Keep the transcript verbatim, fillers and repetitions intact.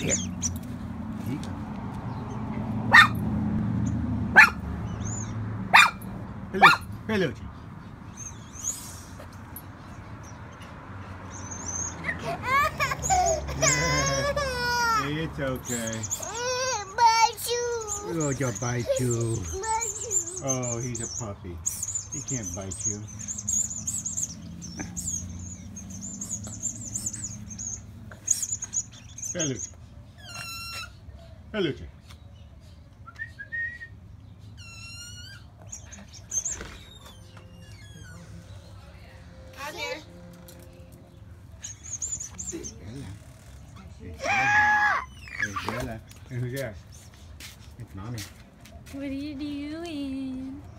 Here. Here you go. Hello. Hello. It's okay. Bite you. Oh, he'll bite you. Oh, he's a puppy. He can't bite you. Hello. Hello. Out here. Bella. It's Bella. And who's that? It's Mommy. What are you doing?